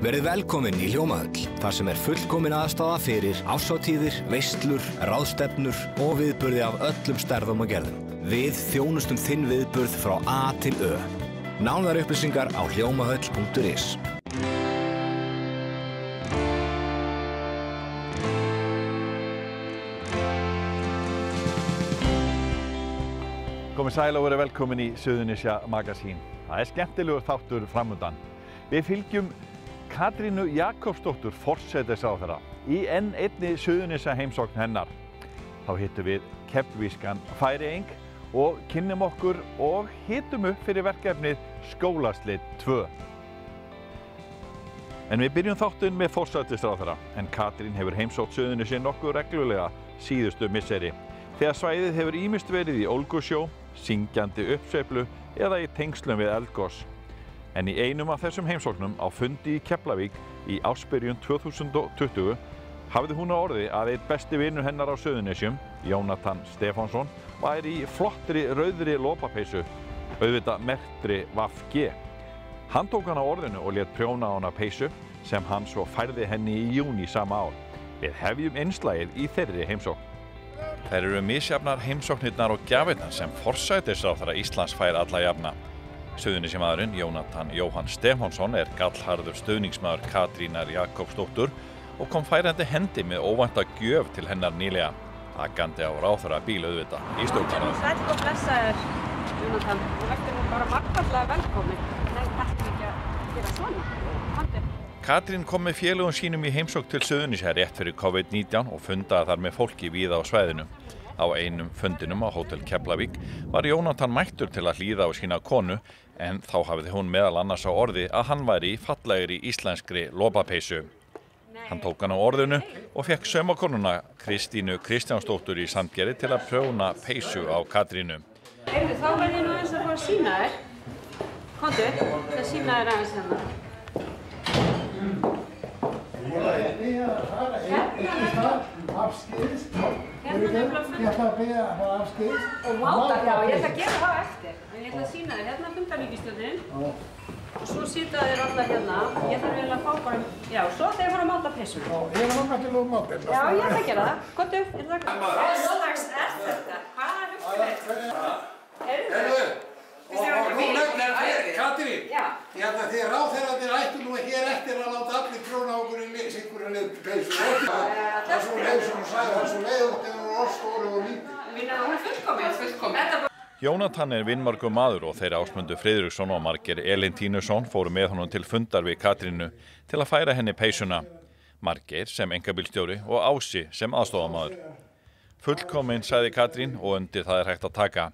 Verið velkomin í Hljómahöll, þar sem fullkomin aðstaða fyrir árshátíðir, veislur, ráðstefnur og viðburði af öllum stærðum og gerðum. Við þjónustum þinn viðburð frá A til Ö. Nánari upplýsingar á hljómahöll.is. Komið sæl og verið velkomin í Suðurnesja Magasín. Það skemmtilegur þáttur framundan. Við fylgjum Katrínu Jakobsdóttur forsætisráðherra í enn einni Suðurnesja heimsókn hennar. Þá hittum við keflvískan Færeying og kynnum okkur og hitum upp fyrir verkefnið Skólaslit 2. En við byrjum þáttinn með forsætisráðherra, en Katrín hefur heimsótt Suðurnesja nokkuð reglulega síðustu misseri. Þegar svæðið hefur ýmist verið í ólgusjó, syngjandi uppsveiflu eða í tengslum við eldgos. En í einum af þessum heimsóknum á fundi í Keflavík í ársbyrjun 2020 hafði hún á orði að einn besti vinur hennar á Suðurnesjum, Jónatan Stefánsson, væri í flottri rauðri lopapeysu, auðvitað merktri VG. Hann tók hana á orðinu og lét prjóna á hana peysu sem hann svo færði henni í júní sama ár. Við hefjum innslagið í þeirri heimsókn. Þær eru misjafnar heimsóknirnar og gjafirnar sem forsætisráðherra Íslands fær alla jafna. Suðurnesjamaðurinn Jónatan Jóhann Stefánsson gallharður stuðningsmaður Katrínar Jakobsdóttur og kom færandi hendi með óvænta gjöf til hennar nýlega, akandi á ráðherra bíl auðvitað í stjórnarráðinu. Sæll og blessaður, Jónatan. Þú verður nú bara margfallega velkomin. Nei, þetta ekki að gera svona. Handi. Katrín kom með félögum sínum í heimsókn til Suðurnesja rétt fyrir COVID-19 og fundaði þar með fólki víða á svæðinu. Á einum fundinum á Hótel Keflavík var Jónatan mættur til að hlýða á sína konu, en þá hafði hún meðal annars á orði að hann væri í fallegri íslenskri lopapeysu. Hann tók hann á orðinu og fekk saumakonuna Kristínu Kristjánsdóttur í Sandgerði til að prjóna peysu á Katrínu. Heyrðu, þá verð ég nú aðeins að fá að sýna þér. Komdu, það sýna þér aðeins hérna. Hérna nefnilega fund. Ég ætla að beða að fara afskeiðis. Og máta, já, ég ætla að gera það eftir. En ég ætla að sýna þér, hérna fundarríkisstjórnin. Og svo sita þér allar hérna. Ég þarf eiginlega að fá bara, já, svo þegar ég fara að máta peysuna. Ég er langar til að máta. Já, ég ætla að gera það. Komdu, ég ætla að gera það. Hvað slags þetta? Hvað uppgreitt? Heyrðu. Og nú nefnir þér, Katrín. Já. Ég held að þið ráðherrarnir ættu nú hér eftir að láta allir prjóna okkur í singurin peysu. Það er svo leið sem hún sagði, það er svo leiðugt ef hún er orðstóri og lítið. Vinna, hún er fullkomin. Jónatan vinmargur maður og þeir Ásmundur Friðriksson og Margeir Elín Tínusson fóru með honum til fundar við Katrínu til að færa henni peysuna. Margeir sem einkabílstjóri og Ási sem aðstofamaður. Fullkomin, sagði Katrín, og undir það hægt að taka.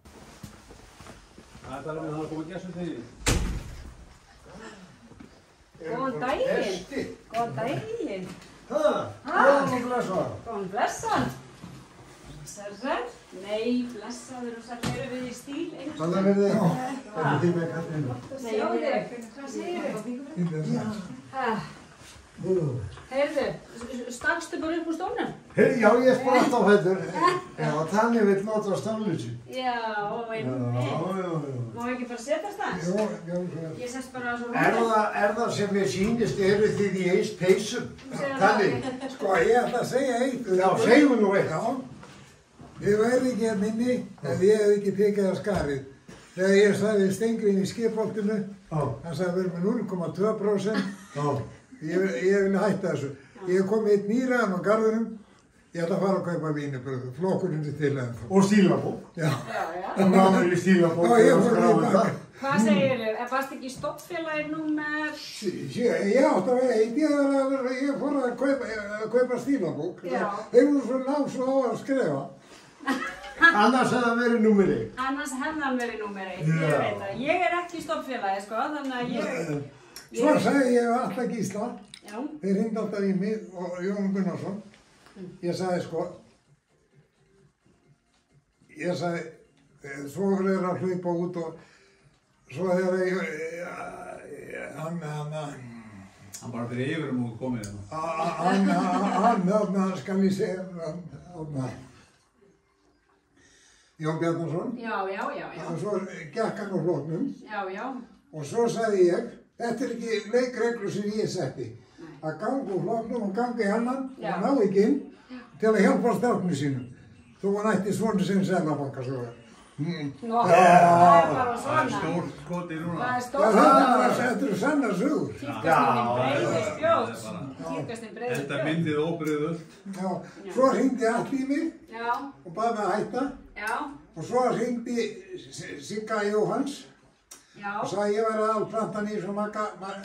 Góðan daginn. Góðan daginn. Góðan blessaður. Góðan blessaður. Sæl. Nei, blessaður og sæl. Erum við í stíl einu sinni? Þannig verði þið. Erum þið með Katrínu? Nei, hvað segir þið? Heyrðu, stakstu bara upp úr stólnum? Já, ég spratt á fætur. Já, þannig vill nota staflutsi. Já, einmitt. Má ekki bara setjast það? Jó. Ég sest bara svo Er það sem ég sýnist, eru þið í eins peysum? Þannig, sko, ég ætla að segja eitt. Já, segjum nú eitt. Já. Ég væri ekki hérna inni ef ég hef ekki tekið að skarið. Þegar ég sagði Steingrín í skipholtinu, hann sagði við erum með 0,2%. Ég vil hætta þessu. Ég kom með einn nýraðan á garðinum. Ég ætla að fara að kaupa vínibröð. Flokkurinn til ennþá. Og stílabók. Já. Og náður í stílabók. Já, ég fór í baka. Hvað segir þið? Varst ekki stofnfélagið númer? Ég átti að vera eitt. Ég fór að kaupa stílabók. Já. Þeir voru svo ná svo á að skrifa. Annars hefði það verið númer 1. Annars hefði hann verið númer 1. Ég veit það. Ég er ekki stofnfélagið, sko, þannig að ég... Svo sagði ég alltaf Gísla. Já. Þeir hringdu alltaf í mig og Jón Gunnarsson. Ég sagði sko, svo voru þeir að hlaupa út og svo þegar Hann bara fyrir yfirum og komið hérna. hann skal ég segja, Jón Bjarnason. Já. Og svo gekk hann á flóknum. Já. Og svo sagði ég, Þetta ekki leikreglur sem ég setti. Að ganga úr flokknum og ganga í annan og ná ekki inn til að hjálpa stráknu sínum. Þó hann ætti svona sem seðlabankastjóra. Nó, það er bara svona. Það stór skoti núna. Það stór skoti. Þetta eru sannar sögur. Tíðkastinn breiði spjóts. Tíðkastinn breiði spjóts. Þetta myndið óbreyðult. Já, svo hringdi allt í mig Já. og baði mig að hætta. Já. Og svo hringdi Sigga Jóhanns og sagði ég væri aðalplantan í svo Magga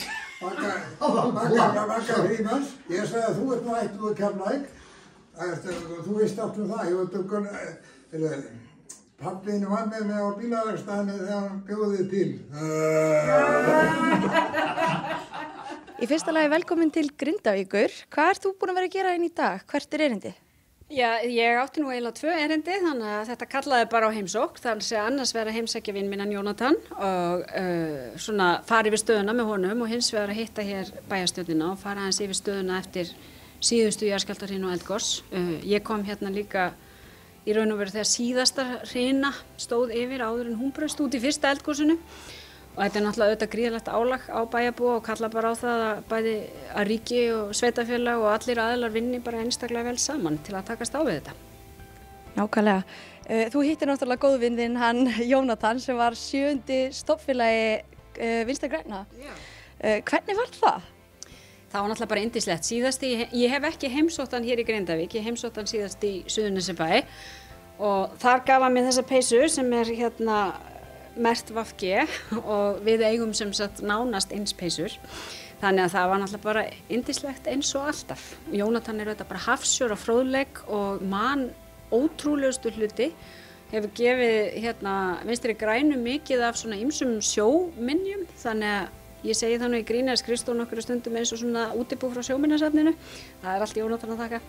Frímanns. Ég sagði að þú ert nú hættuð úr Keflavík. Þú veist allt það. Pappinu var með mig á bílaverkstæðinu þegar hann bjóði til. Í fyrsta lagi velkomin til Grindavíkur. Hvað ert þú búin að vera að gera inn í dag? Hvert er erindið? Já, ég átti nú eiginlega 2 erindi, þannig að þetta kallaði bara á heimsókn. Þannig að annars vera að heimsækja vin minnan Jónatan og svona fara yfir stöðuna með honum og hins vegar að hitta hér bæjarstjórnina og fara aðeins yfir stöðuna eftir síðustu jarðskjálftahrinu og eldgoss. Ég kom hérna líka í raun og veru þegar síðasta hrina stóð yfir áður en hún braust út í fyrsta eldgossinu og þetta er náttúrulega auðvitað gríðarlegt álag á bæjarbúa og kalla bara á það að bæði að ríki og sveitafélag og allir aðilar vinni bara einstaklega vel saman til að takast á við þetta. Nákvæmlega. Þú hittir náttúrulega góðvin þinn hann Jónatan sem var 7. stofnfélagi Vinstri grænna. Hvernig var það? Það var náttúrulega bara yndislegt. Ég hef ekki heimsótt hann hér í Grindavík, ég heimsótt hann síðast í Suðurnesjabæ og þar gaf hann mér þessa peysu sem er hérna merkt VG og við eigum sem sagt nánast eins peysur. Þannig að það var náttúrulega bara yndislegt eins og alltaf. Jónatan er auðvitað bara hafsjór á fróðleik og man ótrúlegustu hluti. Hefur gefið hérna Vinstri grænu mikið af svona ýmsum sjóminjum, þannig að ég segi það nú í gríni að skrifstofan okkur stundum eins og svona útibú frá sjóminjasafninu. Það er allt Jónatan að þakka.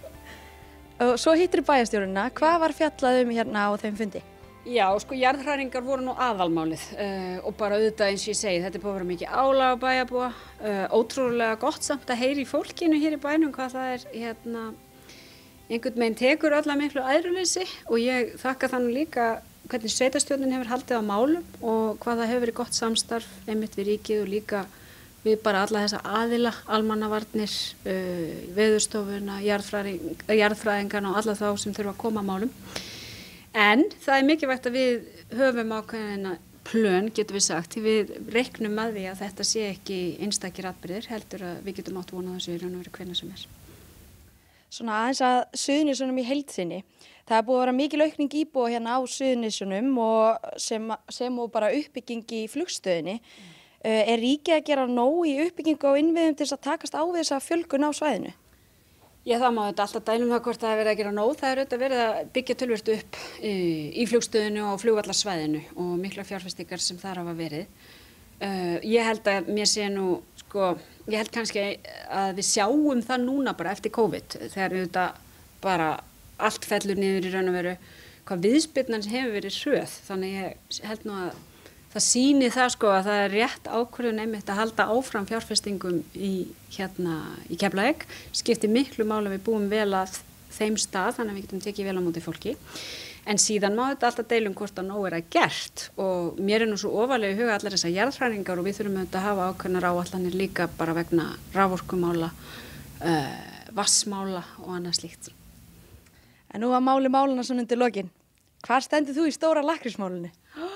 Og svo hittir bæjarstjórina. Hvað var fjallað hérna á þeim fundi? Já, sko jarðhræringar voru nú aðalmálið og bara auðvitað eins og ég segi, þetta er búið að vera mikið álag á bæjarbúa. Ótrúlega gott samt að heyra í fólkinu hér í bænum hvað það er hérna einhvern veginn tekur alla miklu æðruleysi og ég þakka þannig líka hvernig sveitarstjórnin hefur haldið á málum og hvað það hefur verið gott samstarf einmitt við ríkið og líka við bara alla þessa aðila, almannavarnir, veðurstofuna, jarðfræðingarna og alla þá sem þurfa að koma að málum. En það er mikilvægt að við höfum ákveðina plön, getum við sagt, því við reiknum að því að þetta sé ekki einstakir atburðir, heldur að við getum átt vona þessu í raun og veru hvenær sem er. Svona aðeins að Suðurnesjunum í heild sinni. Það er búið að vera mikil aukning íbúa hérna á Suðurnesjunum og sem og bara uppbygging í flugstöðinni. Er ríkið að gera nóg í uppbyggingu á innviðum til þess að takast á við þessa fjölgun á svæðinu? Já, það má þetta alltaf dælum það hvort það er verið að gera nóg. Það er auðvitað verið að byggja töluvert upp í flugstöðinu og flugvallarsvæðinu og mikla fjárfestingar sem þar hafa verið. Ég held að mér sé nú, ég held kannski að við sjáum það núna bara eftir COVID þegar auðvitað bara allt fellur niður í raun og veru hvað viðspyrnan hefur verið hröð. Þannig ég held nú að það sýni það að það er rétt ákvörðun einmitt að halda áfram fjárfestingum í Keflavík. Skiptir miklu máli að við búum vel að þeim stað þannig að við getum tekið vel á móti fólki. En síðan má þetta alltaf deilum hvort að nóg er að gert og mér er nú svo ofarlega í huga allar þessar jarðhræringar og við þurfum auðvitað að hafa ákveðnar áætlanir líka bara vegna raforkumála, vatnsmála og annað slíkt. En nú að málana svona undir lokin. Hvar stendur þú í stóra lakkrísmálunni?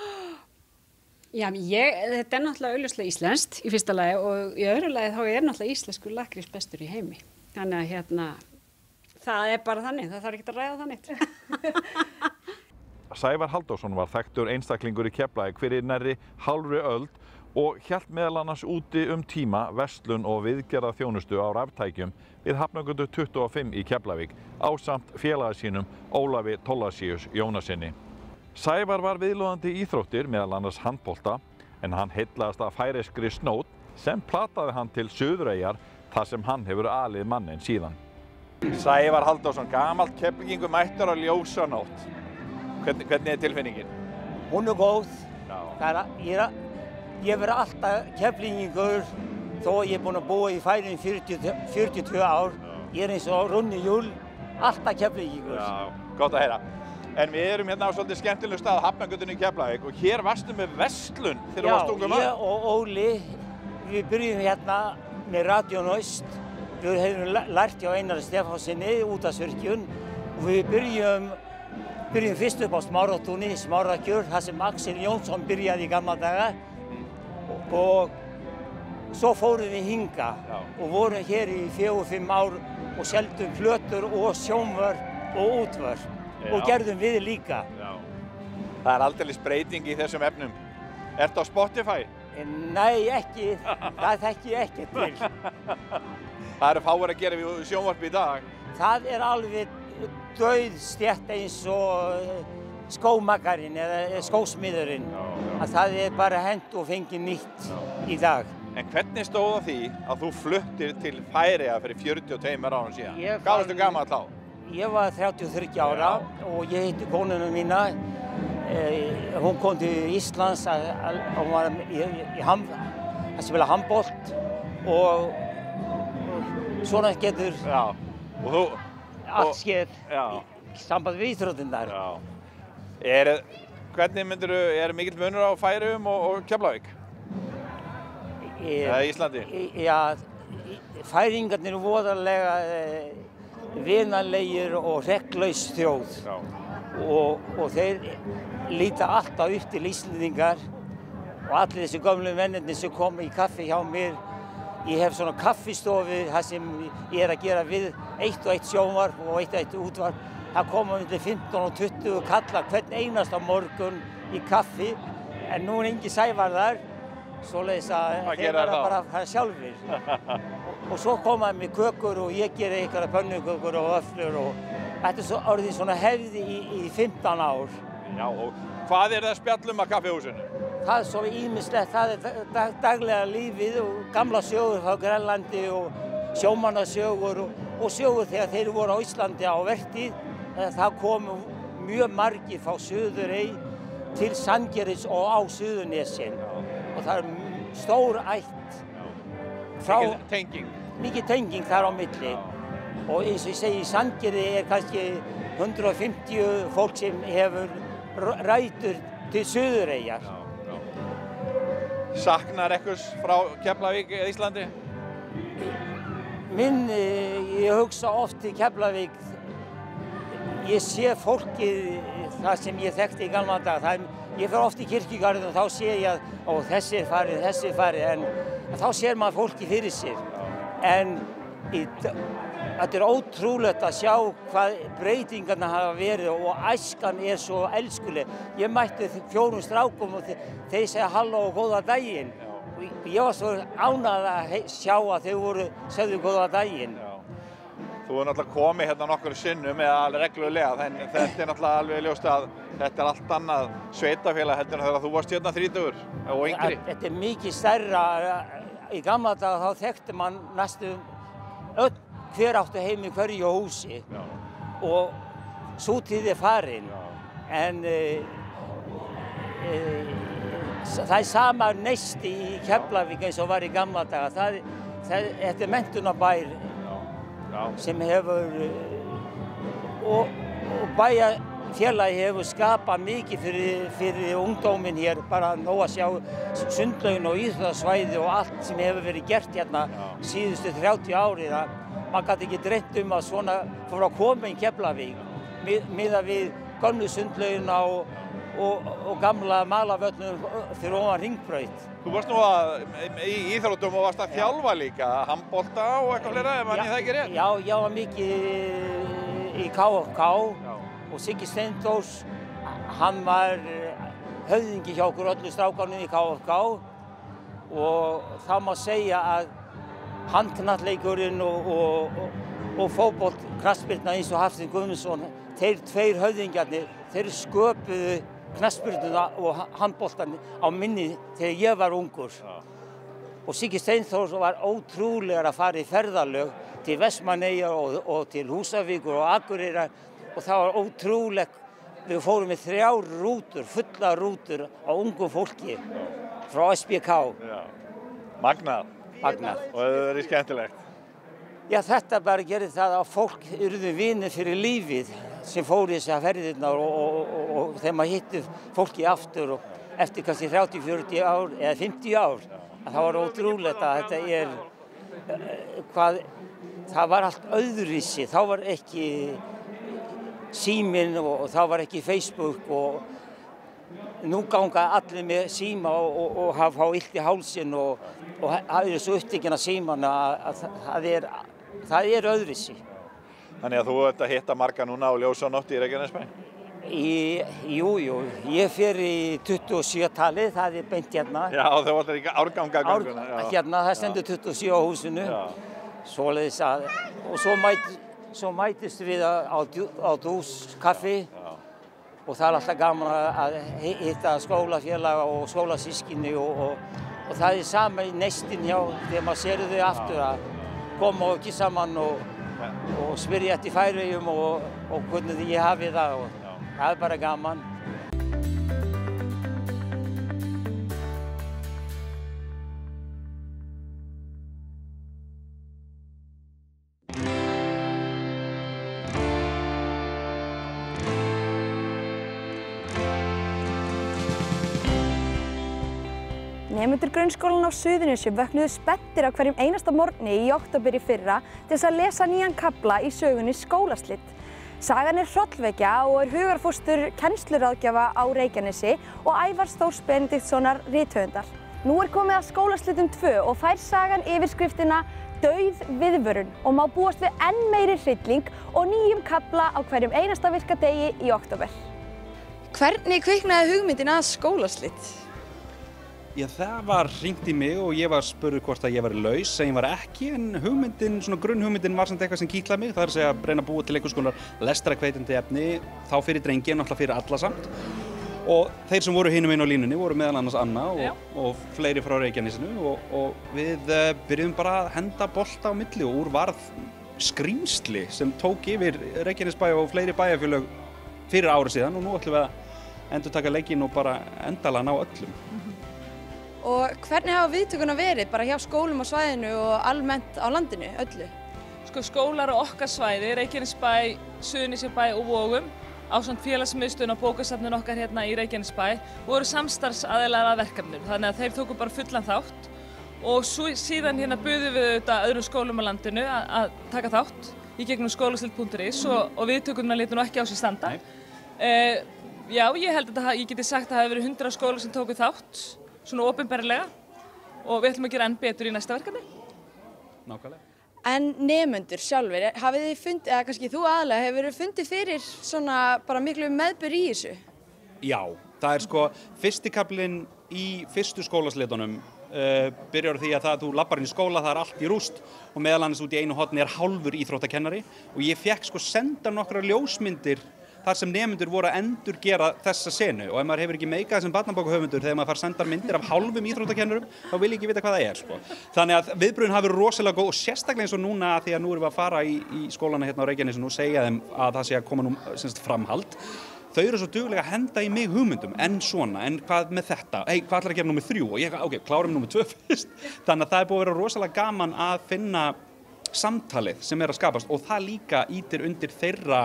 Já, þetta er náttúrulega augljóslega íslenskt í fyrsta lagi og í öðru lagi þá er náttúrulega íslenskur lakkrís bestur í heimi. Þannig að það er bara þannig, það þarf ekki að ræða þannig. Sævar Halldórsson var þekktur einstaklingur í Keflavík fyrir nærri hálfri öld og hélt meðal annars úti tíma verslun og viðgerða þjónustu á raftækjum við Hafnargötu 25 í Keflavík ásamt félaga sínum Ólafi Thorlacius Jónasinni. Sævar var viðloðandi íþróttir meðal annars handbolta en hann heillaðist af færeyskri snót sem plataði hann til Suðureyjar þar sem hann hefur alið manninn síðan. Sævar Halldórsson, gamalt Keflvíkingur mættur á ljósanótt. Hvernig er tilfinningin? Hún er góð. Já. Ég verð alltaf Keflvíkingur þó ég er búinn að búa í Færeyjum 42 ár. Ég er eins og Runni Júl, alltaf Keflvíkingur. Já, gott að heyra. En við erum hérna á svolítið skemmtilegum stað, Hafnargötunni í Keflavík og hér varstu með verslun þegar þú varst ungur maður. Já, ég og Óli við byrjum hérna með Radión Öst. Við hefum lært hjá Einari Stefánsinni útvarpsvirkjun og við byrjum fyrst upp á Smáratúni, Smárakjör, þar sem Axel Jónsson byrjaði í gamla daga og svo fórum við hinga og vorum hér í 4-5 ár og seldum plötur og sjónvörp og útvörp og gerðum við líka. Já. Það aldeilis breyting í þessum efnum. Ertu á Spotify? Nei, ekki. Það þekki ég ekki til. Það eru fáir að gera við sjónvarp í dag. Það alveg dauð stétt eins og skómakarinn eða skósmiðurinn. Það bara hent og fengið nýtt í dag. En hvernig stóð á því að þú fluttir til Færeyja fyrir 42 árum síðan? Hvað varstu gamall þá? Ég var 33 ára og ég hitti konuna mína. Hún kom til Íslands, hún var að spila handbollt og svona getur allt skeð í samband við íþróttirnar. Hvernig mikill munur á Færeyjum og Keflavík? Eða Íslandi? Já, Færeyingarnir eru voðalega vinarlegir og reglulaus þjóð og þeir líta alltaf upp til Íslendingar og allir þessi gömlu mennirnir sem koma í kaffi hjá mér. Ég hef svona kaffistofu þar sem ég að gera við 1 og 1 sjónvarp og 1 og 1 útvarp. Það koma milli 15 og 20 kallar hvern einasta morgun í kaffi en nú engin Sævarðar. Svoleiðis að þeir verða bara það sjálfir. Og svo komaði með kökur og ég geri einhverja pönnukökur og vöfflur og þetta er orðið svona hefði í 15 ár. Já, og hvað það að spjalla að kaffihúsinu? Það er svo ýmislegt, það er daglega lífið og gamla sögur frá Grænlandi og sjómannasögur og sögur þegar þeir voru á Íslandi á vertíð. Það komu mjög margir frá Suðurey til Sandgerðis og á Suðurnesin. Og það stór ætt frá mikið tenging þar á milli og eins og ég segi í Sandgerði kannski 150 fólk sem hefur rætur til Suðureyjar. Saknar einhvers frá Keflavík eða Íslandi? Ég hugsa oft til Keflavík. Ég sé fólkið það sem ég þekkti í gamla daga. Ég fer oft í kirkjugarðinn og þá sé ég að þessi er farið, en þá sér maður fólki fyrir sér. En þetta er ótrúlegt að sjá hvað breytingarna hafa verið og æskan er svo elskuleg. Ég mætti 4 strákum og þeir segja halló og góða daginn. Ég var svo ánægð að sjá að þau sögðu góða daginn. Þú hefur náttúrulega komið hérna nokkur sinnum eða alveg reglulega, en þetta er náttúrulega alveg ljóst að þetta er allt annað sveitafélag heldur en þegar þú varst hérna 30 og yngri. Þetta er mikið stærra. Í gamla daga þá þekkti mann næstum hver áttu heim í hverju húsi og sú tíð er farin. En það er sama neisti í Keflavík eins og var í gamla daga. Þetta er menntunarbær sem hefur og bæjarfélagi hefur skapað mikið fyrir ungdóminn hér, bara nóg að sjá sundlaugin og íþróttasvæði og allt sem hefur verið gert hérna síðustu 30 árið. Man gat ekki dreymt að svona fór að koma í Keflavík miðað við gömlu sundlaugina og gamla malarvöllum fyrir ofan Hringbraut. Þú varst nú í íþróttum og varst að þjálfa líka, handbolta og eitthvað fleira, ef manni það ekki rétt? Já, ég var mikið í KFK og Siggi Steindórs, hann var höfðingi hjá okkur öllu strákanum í KFK og það má segja að handknattleikurinn og fótbolta eins og Hafsteinn Guðmundsson, þeir 2 höfðingjarnir, þeir sköpuðu knattspyrnuna og handboltan á minni þegar ég var ungur. Og Siggi Steinþórs var ótrúlegur að fara í ferðalög til Vestmannaeyja og til Húsavíkur og Akureyrar og það var ótrúlegt. Við fórum með 3 rútur, fulla rútur á ungum fólki frá SBK. Magnað. Magnað. Og það verið skemmtilegt. Já, þetta bara gerir það að fólk urðu vinir fyrir lífið sem fór í þessar ferðirnar og þegar maður hitti fólki aftur og eftir kannski 30, 40 ár eða 50 ár það var ótrúlegt að þetta það var allt öðruvísi, þá var ekki síminn og þá var ekki Facebook og nú ganga allir með síma og hafa illt í hálsinn og hafa svo upptekinn af síman að það er öðruvísi. Þannig að þú ert að hitta marga núna á Ljósanótt í Reykjanesbæ? Jú, ég fer í 27-talið, það er beint hérna. Já, þú ætlar í árgangagönguna. Hérna, það stendur 27 á húsinu. Svoleiðis að, og svo mætist við á dús, kaffi. Og það er alltaf gaman að hitta skólafélaga og skólasystkini og það er sama í neistinn hjá þegar maður sér þau aftur að koma og ekki saman og spyrja eftir Færeyjum og hvernig ég hafi það og það er bara gaman. Nemendur grunnskólan á Suðurnesjum vöknuðu spenntir á hverjum einasta morgni í október í fyrra til þess að lesa nýjan kafla í sögunni Skólaslit. Sagan er hrollvekja og er hugarfóstur kennsluráðgjafa á Reykjanesi og Ævars Þórs Benediktssonar rithöfundar. Nú er komið að Skólaslitum 2 og fær sagan yfirskriftina Dauð viðvörun og má búast við enn meiri hrylling og nýjum kafla á hverjum einasta virka degi í október. Hvernig kviknaði hugmyndin að Skólaslit? Já, það var hringt í mig og ég var spurður hvort að ég var laus sem ég var ekki, en hugmyndin, svona grunnhugmyndin var samt eitthvað sem kitlaði mig. Það er að segja að reyna að búa til einhvers konar lestrarhvetjandi efni, þá fyrir drengi en náttúrulega fyrir alla samt. Og þeir sem voru hinum inn á línunni voru meðal annars Anna og fleiri frá Reykjanesinu og við byrjuðum bara að henda bolta á milli og úr varð skrýmsli sem tók yfir Reykjanesbæ og fleiri bæjarfélög fyrir ári síðan og nú ætlum við að endurtaka leikinn og bara endalega ná öllum. Og hvernig hafa viðtökurnar verið bara hjá skólum á svæðinu og almennt á landinu öllu? Sko skólar á okkar svæði, Reykjanesbæ, Suðurnesjabæ og Vogum, ásamt félagsmiðstöðin og bókasafninu okkar hérna í Reykjanesbæ, voru samstarfsaðilar að verkefnum, þannig að þeir tóku bara fullan þátt og síðan hérna buðum við auðvitað öðrum skólum á landinu að taka þátt í gegnum skólaslit.is og viðtökurnar létu nú ekki á sig standa. Já, ég held að ég geti sagt að það hafi verið 100 skólar sem tóku þátt svona opinberlega og við ætlum að gera enn betur í næsta verkefni. Nákvæmlega. En nemendur sjálfur, hafið þið fundið, eða kannski þú aðalega, hefur þið fundið fyrir svona bara miklu meðbyr í þessu? Já, það er sko fyrsti kaflinn í fyrstu skólaslitunum byrjar á því að þú labbar inn í skóla, það er allt í rúst og meðal annars út í einu horni er hálfur íþróttakennari og ég fekk sko senda nokkra ljósmyndir þar sem nemendur voru að endurgera þessa senu og ef maður hefur ekki meikað sem barnabókahöfundur þegar maður fær sendar myndir af hálfum íþróttakennurum þá vil ég ekki vita hvað það er sko. Þannig að viðbrögðin hafi verið rosalega góð og sérstaklega eins og núna því að nú erum við að fara í skólana hérna á Reykjanesinu og segja þeim að það sé að koma nú framhald. Þau eru svo duglega að henda í mig hugmyndum en svona, en hvað með þetta? Hvað ætlar að gera númer 3? Og ég, ok, klárum númer 2 fyrst. Þannig að það er búið að vera rosalega gaman að finna samtalið sem er að skapast og það líka ýtir undir þeirra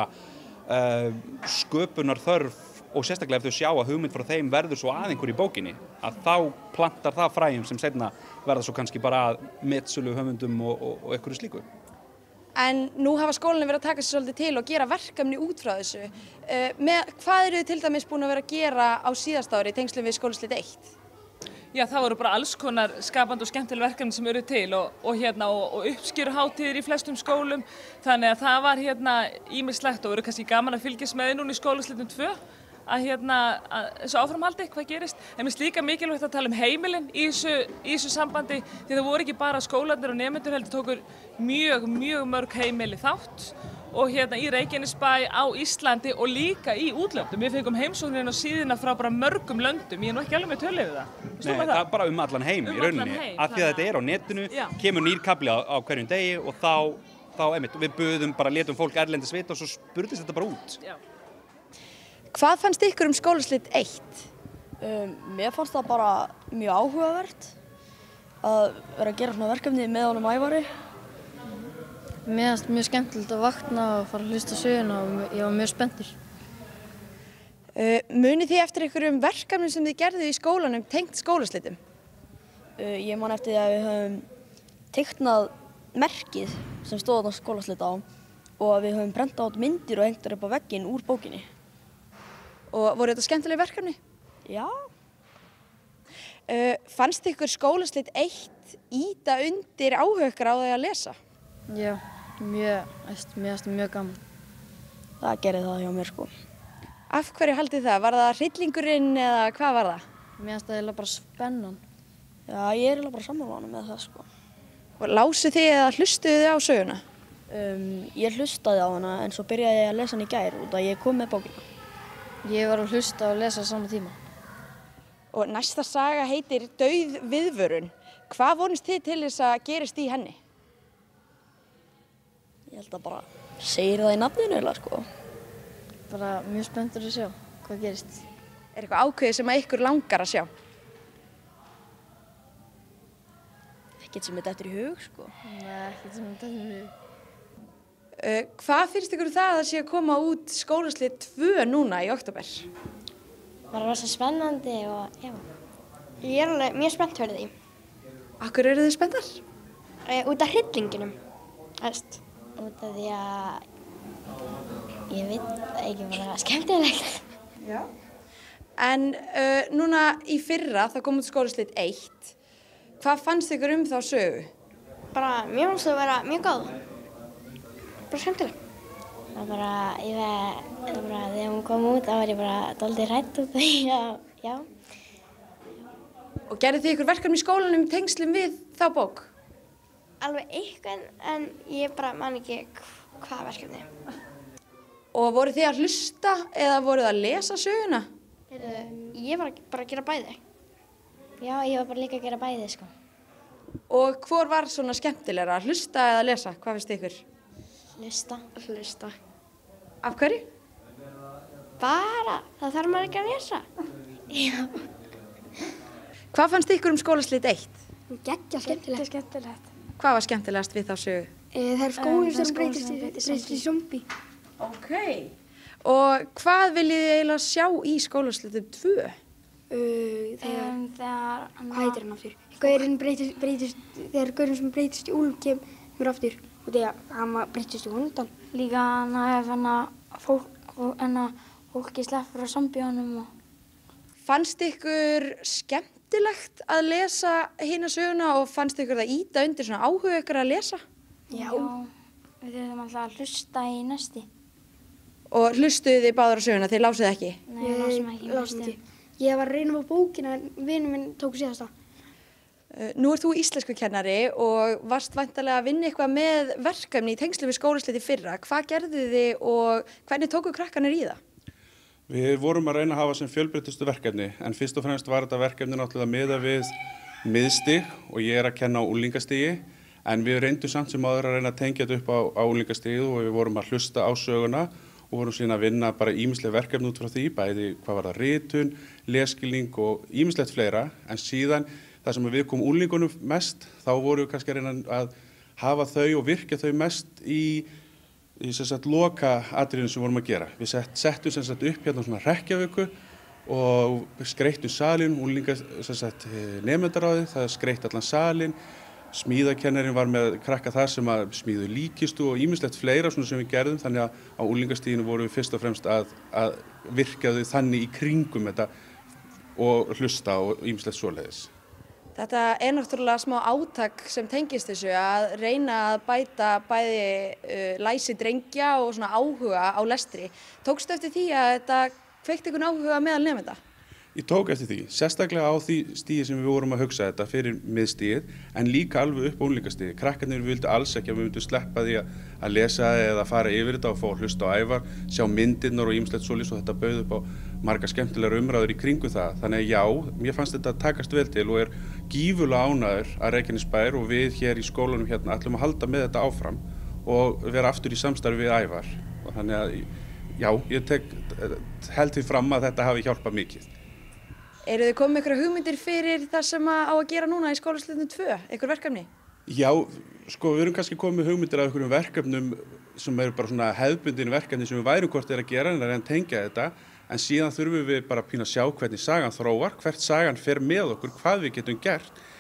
sköpunar þörf og sérstaklega ef þau sjá að hugmynd frá þeim verður svo að einhver í bókinni að þá plantar það fræjum sem seinna verða svo kannski bara að metsölu höfundum og einhverju slíku. En nú hafa skólanir verið að taka sér svolítið til og gera verkefni út frá þessu. Hvað eru þið til dæmis búin að vera að gera á síðasta ári í tengslum við Skólaslit 1? Já, það voru bara alls konar skapandi og skemmtileg verkefni sem eru til og uppskeruhátíðir í flestum skólum. Þannig að það var ýmislegt og verður kannski gaman að fylgjast með núna í Skólaslitum 2 að þessu áframhaldi, hvað gerist. En mér finnst líka mikilvægt að tala um heimilin í þessu sambandi því það voru ekki bara skólarnir og nemendur heldur tókur mjög mörg heimili þátt. Og hérna í Reykjanesbæ, á Íslandi og líka í útlöndum. Við fengum heimsóknina á síðuna frá bara mörgum löndum. Ég er nú ekki alveg með tölu yfir það. Nei, það er bara allan heim í rauninni. Af því að þetta er á netinu, kemur nýr kafli á hverjum degi og þá einmitt, við buðum bara, létum fólk erlendis vita og svo spurðist þetta bara út. Já. Hvað fannst ykkur Skólaslit 1? Mér fannst það bara mjög áhugavert að vera að gera svona verkefni með honum Ævari. Mér fannst mjög skemmtilegt að vakna og fara að hlusta á söguna og ég var mjög spenntur. Munið þið eftir einhverjum verkefnum sem þið gerðu í skólanum tengt skólaslitum? Ég man eftir því að við höfum teiknað merkið sem stóð þarna skólaslit á og að við höfum prentað át myndir og hengt þær upp á vegginn úr bókinni. Og voru þetta skemmtileg verkefni? Já. Fannst ykkur skólaslit 1 ýta undir áhuga ykkar á því að lesa? Já, mjög gaman. Það gerði það hjá mér sko. Af hverju haldið það? Var það hryllingurinn eða hvað var það? Mér fannst það bara spennan. Já, ég er bara sammála honum með það sko. Og lásuð þið eða hlustuðu þið á söguna? Ég hlustaði á hana en svo byrjaði ég að lesa hana í gær út að ég kom með bókina. Ég var að hlusta og lesa á sama tíma. Og næsta saga heitir Dauð viðvörun. Hvað vonist þið til þess að gerist í henni? Ég held að bara segir það í nafninu eða sko. Bara mjög spenntur að sjá hvað gerist. Er eitthvað ákveðið sem að ykkur langar að sjá? Ekkert sem er dettur í hug sko. Nei, ekkert sem er dettur í hug. Hvað finnst ykkur það að sé að koma út skólaslit 2 núna í október? Bara rosa spennandi og já. Ég er alveg mjög spennt fyrir því. Akkur eru þið spenntar? Út af hryllinginum. Út af því að ég veit ekki bara skemmtilegt. Já. En núna í fyrra það kom út skólaslit 1. Hvað fannst ykkur þá sögu? Bara, mér fannst það að vera mjög góð. Bara skemmtileg. Það bara, þegar hún kom út, þá var ég bara dálítið hrædd út því að, já. Og gerðu þið ykkur verkefni í skólanum í tengslum við þá bók? Alveg eitthvað, en ég bara man ekki hvað verkefni. Og voru þið að hlusta eða voru þið að lesa söguna? Ég var bara að gera bæði. Já, ég var bara líka að gera bæði, sko. Og hvor var svona skemmtilegra, að hlusta eða að lesa? Hvað finnst ykkur? Hlusta. Af hverju? Bara, það þarf maður ekki að lesa. Já. Hvað fannst ykkur skólaslit 1? Skemmtilegt. Hvað var skemmtilegast við þá sögu? Það er skólinn sem breytist í zombie. Ok. Og hvað viljið þið eiginlega sjá í skólaslitum 2? Hvað heitir hann aftur? Þegar gaurinn sem breytist í úlf kemur aftur. Og þegar hann breytist í hundan. Líka hann að fólki sleppur á zombíunum. Fannst ykkur skemmtilegt að lesa hina söguna og fannst ykkur það ýta undir svona áhuga ykkur að lesa? Já. Við þurfum alltaf að hlusta í næsti. Og hlustuðu þið báðar á söguna, þið lásuðu ekki? Nei, við lásum ekki. Ég var að reyna á bókina en vinur minn tók síðasta. Nú ert þú íslenskukennari og varst væntanlega að vinna eitthvað með verkefni í tengslu við skólaslit í fyrra. Hvað gerðu þið og hvernig tóku krakkarnir í það? Við vorum að reyna að hafa sem fjölbreyttustu verkefni, en fyrst og fremst var þetta verkefni náttúrulega miðað við miðstig og ég er að kenna á unglingastigi, en við reyndum samt sem áður að reyna að tengja þetta upp á unglingastigið og við vorum að hlusta á söguna og vorum síðan að vinna bara ýmisleg verkefni út frá því, bæði hvað var það ritun, lesskilning og ýmislegt fleira, en síðan það sem við komum unglingunum mest, þá vorum við kannski að reyna að hafa þau og virkja þau mest í loka atriðinu sem vorum að gera. Við settum upp hérna svona hrekkjavöku og skreyttum salinn, nemendaráðið, það skreytt allan salinn, smíðakennarinn var með krakka þar sem að smíðu líkistu og ýmislegt fleira svona sem við gerðum, þannig að á unglingastiginu vorum við fyrst og fremst að virka þau þannig í kringum þetta og hlusta og ýmislegt svoleiðis. Þetta er náttúrulega smá átak sem tengist þessu að reyna að bæta bæði læsi drengja og svona áhuga á lestri. Tókstu eftir því að þetta kveikti einhvern áhuga meðal nemenda? Ég tók eftir því, sérstaklega á því stigi sem við vorum að hugsa þetta fyrir miðstigið, en líka alveg upp á unglingastigið. Krakkarnir vildu alls ekki að við myndum sleppa því að lesa eða fara yfir þetta og fá að hlusta á ævar, sjá myndirnar og ýmislegt svoleiðis og þetta bauð upp á margar skemmtilegar umræður í kringum það. Þannig að já, mér fannst þetta takast vel til og er gífurlega ánægður að Reykjanesbær og við hér í skólanum hérna ætlum að halda með þetta áfram og vera aftur í samstarfi við ævar. Og þannig að já, ég held því fram að þetta hafi hjálpað mikið. Eru þið komið ykkur hugmyndir fyrir það sem á að gera núna í skólaslitum 2, ykkur verkefni? Já, sko við erum kannski komið hugmyndir af ykkurum verkefnum sem eru bara svona hefðbundin verkefni sem við værum hvort að gera en að reyna að tengja þetta, en síðan þurfum við bara að sjá hvernig sagan þróar, hvert sagan fer með okkur, hvað við getum gert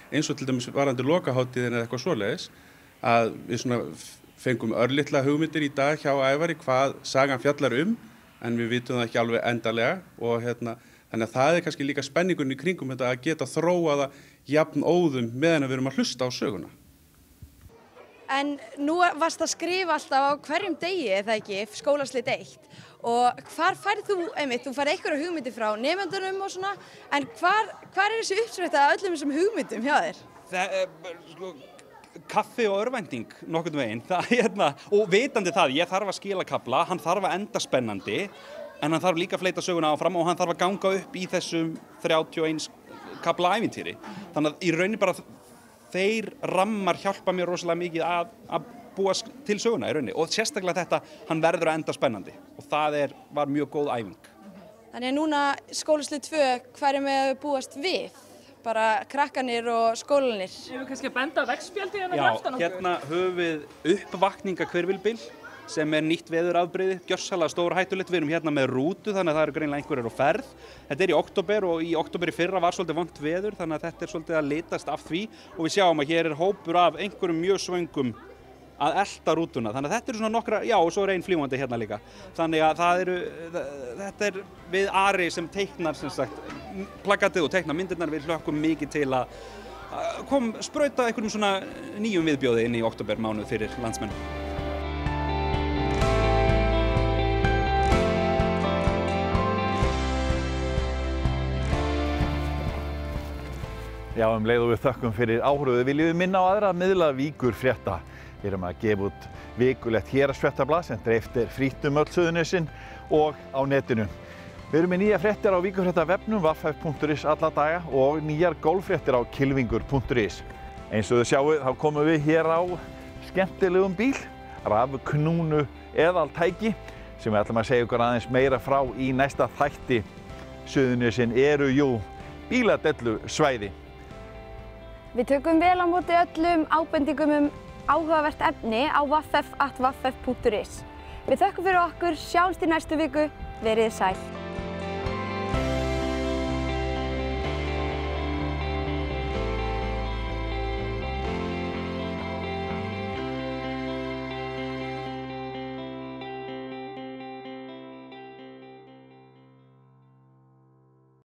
eins og til dæmis varðandi lokahátíðin eða eitthvað svoleiðis, að við svona fengum örlitla hugmyndir í dag hjá Ævari hvað sagan fjallar en við vitum það ekki alveg endalega og þannig að það kannski líka spenningurinn í kringum þetta að geta þróa það jafn óðum meðan við erum að hlusta á söguna. En nú varst að skrifa alltaf á hverjum degi, eða ekki, skólaslit 1. Og hvar færð þú, þú færð einhverja hugmyndir frá nemendunum og svona, en hvar er þessi uppspretta af öllum þessum hugmyndum hjá þér? Kaffi og örvænting nokkurn veginn, og vitandi það, ég þarf að skila kafla, hann þarf að enda spennandi, en hann þarf líka að fleyta söguna áfram og hann þarf að ganga upp í þessum 31 kafla ævintýri. Þannig að í rauninni bara þeir rammar hjálpa mér rosalega mikið að búa til söguna í rauninni og sérstaklega þetta, hann verður að enda spennandi og það var mjög góð æfing. Þannig að núna skólaslit 2, hverjum við búast við? Bara krakkanir og skólanir. Ég vil kannski benda á veggspjaldi hérna fyrir aftan okkur. Hérna höfum við uppvakningahvirfilbil sem nýtt veðurafbrigði, gjörsamlega stórhættulegt. Við erum hérna með rútu þannig að það eru greinilega einhverjir á ferð. Þetta í október og í október í fyrra var svolítið vont veður þannig að þetta svolítið að litast af því og við sjáum að hér hópur af einhverjum mjög svöngum að elta rútuna. Þannig að þetta eru svona nokkra, og svo ein fljúgandi hérna líka. Þannig að þetta við Ari sem teiknar sem sagt plakatið og teiknar myndirnar, við hlökkum mikið til að sprauta einhverjum svona nýjum viðbjóði inn í októbermánuð fyrir landsmenn. Já, leið og við þökkum fyrir áhorfið viljum við minna á aðra miðla Víkur frétta. Við erum að gefa út vikulegt héraðsfréttablað sem dreift frítt öll Suðurnesin og á netinu. Við erum með nýja fréttir á víkurfréttavefnum www.vff.is alla daga og nýjar golffréttir á kylfingur.is. Eins og þið sjáuð þá komum við hér á skemmtilegum bíl, rafknúnu eðaltæki sem við ætlum að segja ykkur aðeins meira frá í næsta þætti. Suðurnesin eru jú bíladellu svæði. Við tökum vel á móti öllum ábendingum áhugavert efni á www.vff.is. Við þökkum fyrir okkur, sjáumst í næstu viku, verið sæl.